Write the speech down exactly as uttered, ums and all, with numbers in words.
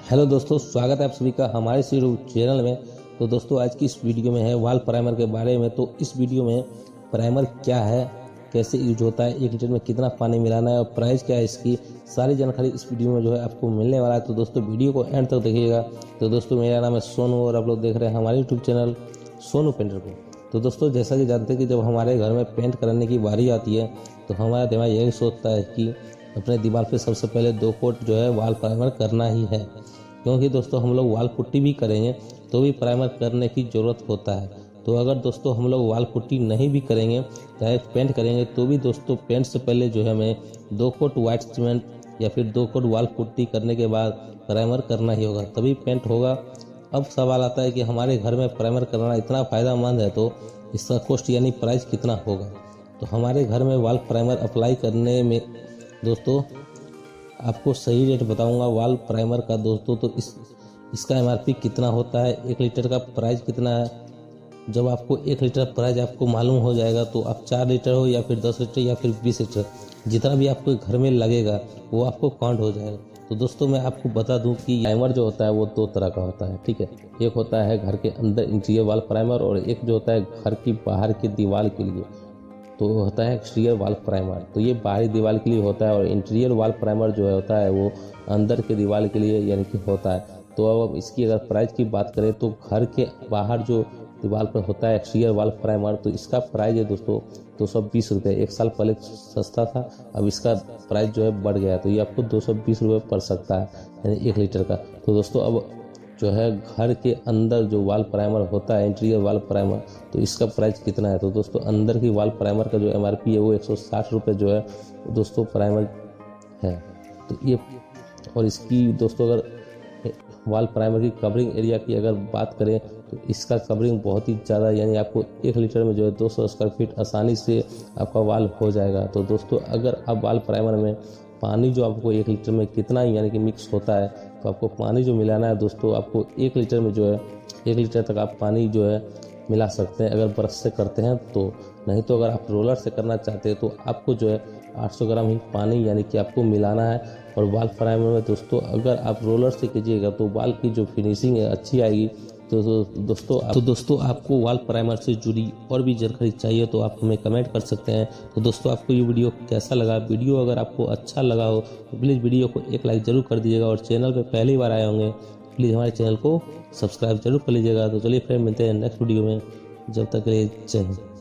Hello दोस्तों, स्वागत है आप सभी का हमारे इस यूट्यूब चैनल में। तो दोस्तों आज की इस वीडियो में है वाल प्राइमर के बारे में। तो इस वीडियो में प्राइमर क्या है, कैसे यूज होता है, एक लीटर में कितना पानी मिलाना है और प्राइस क्या है, इसकी सारी जानकारी इस वीडियो में जो है आपको मिलने वाला है। तो दोस्तों वीडियो को एंड तक देखिएगा। तो दोस्तों मेरा नाम है सोनू और आप लोग देख रहे हैं हमारे यूट्यूब चैनल सोनू पेंटर को। तो दोस्तों जैसा कि जानते हैं कि जब हमारे घर में पेंट करने की बारी आती है तो हमारा दिमाग यही सोचता है कि अपने दीवार पे सबसे पहले दो कोट जो है वाल प्राइमर करना ही है, क्योंकि दोस्तों हम लोग वाल पुट्टी भी करेंगे तो भी प्राइमर करने की ज़रूरत होता है। तो अगर दोस्तों हम लोग वाल पुट्टी नहीं भी करेंगे, चाहे पेंट करेंगे, तो भी दोस्तों पेंट से पहले जो है हमें दो कोट वाइट सीमेंट या फिर दो कोट वाल पुट्टी करने के बाद प्राइमर करना ही होगा, तभी पेंट होगा। अब सवाल आता है कि हमारे घर में प्राइमर करना इतना फ़ायदेमंद है तो इसका कॉस्ट यानी प्राइस कितना होगा। तो हमारे घर में वाल प्राइमर अप्लाई करने में दोस्तों आपको सही रेट बताऊंगा वाल प्राइमर का दोस्तों। तो इस इसका एमआरपी कितना होता है, एक लीटर का प्राइस कितना है। जब आपको एक लीटर प्राइस आपको मालूम हो जाएगा तो आप चार लीटर हो या फिर दस लीटर या फिर बीस लीटर, जितना भी आपको घर में लगेगा वो आपको काउंट हो जाएगा। तो दोस्तों मैं आपको बता दूं कि प्राइमर जो होता है वो दो तरह का होता है, ठीक है। एक होता है घर के अंदर इंटीरियर वाल प्राइमर और एक जो होता है घर की बाहर की दीवार के लिए, तो होता है एक्सटीरियर वाल प्राइमर। तो ये बाहरी दीवार के लिए होता है और इंटीरियर वाल प्राइमर जो है होता है वो अंदर के दीवार के लिए यानी कि होता है। तो अब इसकी अगर प्राइस की बात करें तो घर के बाहर जो दीवार पर होता है एक्सटीरियर वाल प्राइमर, तो इसका प्राइस है दोस्तों दो सौ बीस रुपये। एक साल पहले सस्ता था, अब इसका प्राइस जो है बढ़ गया, तो ये आपको दो सौ बीस रुपये पड़ सकता है यानी एक लीटर का। तो दोस्तों अब जो है घर के अंदर जो वाल प्राइमर होता है इंटीरियर वाल प्राइमर, तो इसका प्राइस कितना है। तो दोस्तों अंदर की वाल प्राइमर का जो एमआरपी है वो एक सौ साठ रुपये जो है दोस्तों प्राइमर है। तो ये और इसकी दोस्तों अगर वाल प्राइमर की कवरिंग एरिया की अगर बात करें तो इसका कवरिंग बहुत ही ज़्यादा, यानी आपको एक लीटर में जो है दो सौ स्क्वायर फीट आसानी से आपका वाल हो जाएगा। तो दोस्तों अगर आप वाल प्राइमर में पानी जो आपको एक लीटर में कितना यानी कि मिक्स होता है, तो आपको पानी जो मिलाना है दोस्तों आपको एक लीटर में जो है एक लीटर तक आप पानी जो है मिला सकते हैं अगर ब्रश से करते हैं तो। नहीं तो अगर आप रोलर से करना चाहते हैं तो आपको जो है आठ सौ ग्राम ही पानी यानी कि आपको मिलाना है। और वाल प्राइमर में दोस्तों अगर आप रोलर से कीजिएगा तो वाल की जो फिनिशिंग है अच्छी आएगी। तो दोस्तों तो दोस्तों आपको वाल प्राइमर से जुड़ी और भी जानकारी चाहिए तो आप हमें कमेंट कर सकते हैं। तो दोस्तों आपको ये वीडियो कैसा लगा, वीडियो अगर आपको अच्छा लगा हो तो प्लीज़ वीडियो को एक लाइक ज़रूर कर दीजिएगा और चैनल पे पहली बार आए होंगे प्लीज़ हमारे चैनल को सब्सक्राइब जरूर कर लीजिएगा। तो चलिए फिर मिलते हैं नेक्स्ट वीडियो में, जब तक के लिए जय हिंद।